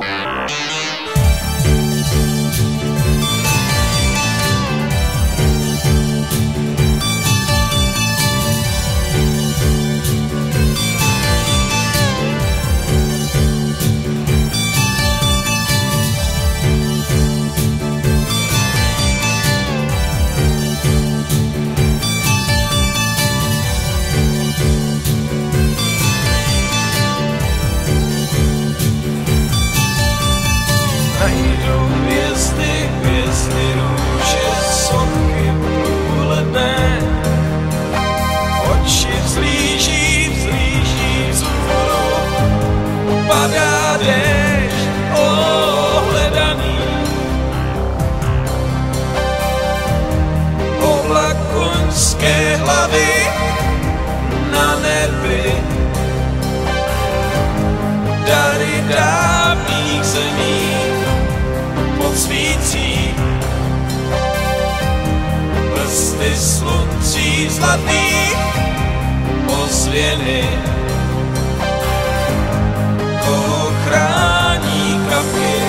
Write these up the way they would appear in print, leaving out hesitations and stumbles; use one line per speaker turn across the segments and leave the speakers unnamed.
Najdou hvězdy, hvězdy, růže, sochy průhledné. Oči vzlíží, vzlíží vzhůru, padá déšť ohledaný. Oblak koňské hlavy na nebi, dary dávných zemí podsvící, prsty sluncí zlatých ozvěny, koho chrání kapky.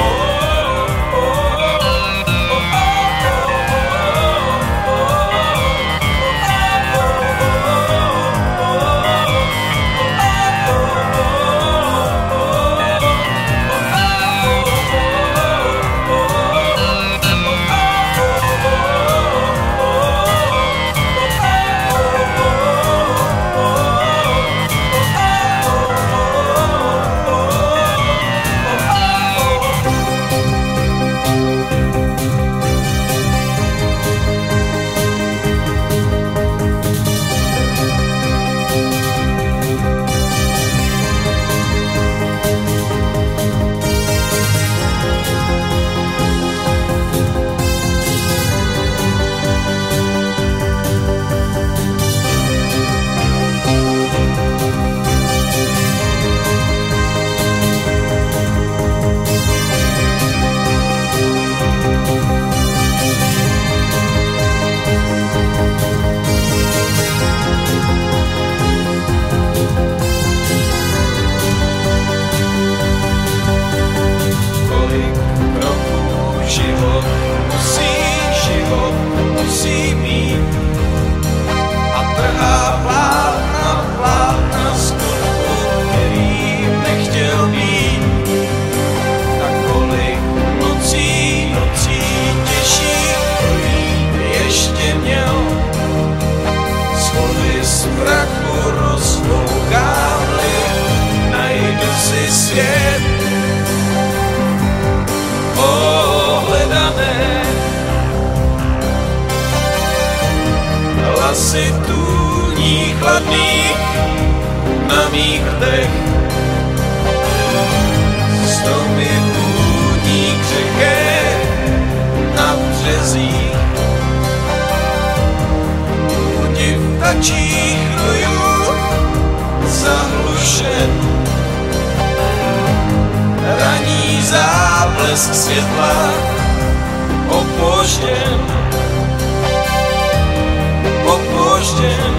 Život musí mít a trhá plátna skutku, který nechtěl být. Tak kolik nocí těžší ještě měl, slovy z prachu rozloukámli, najdu si svět ohledané. Hlasy tůní chladných na mých dech, stromy půdní křehké na březích, údiv tačích rojů zahlušen, raní záblesk světla opožděn.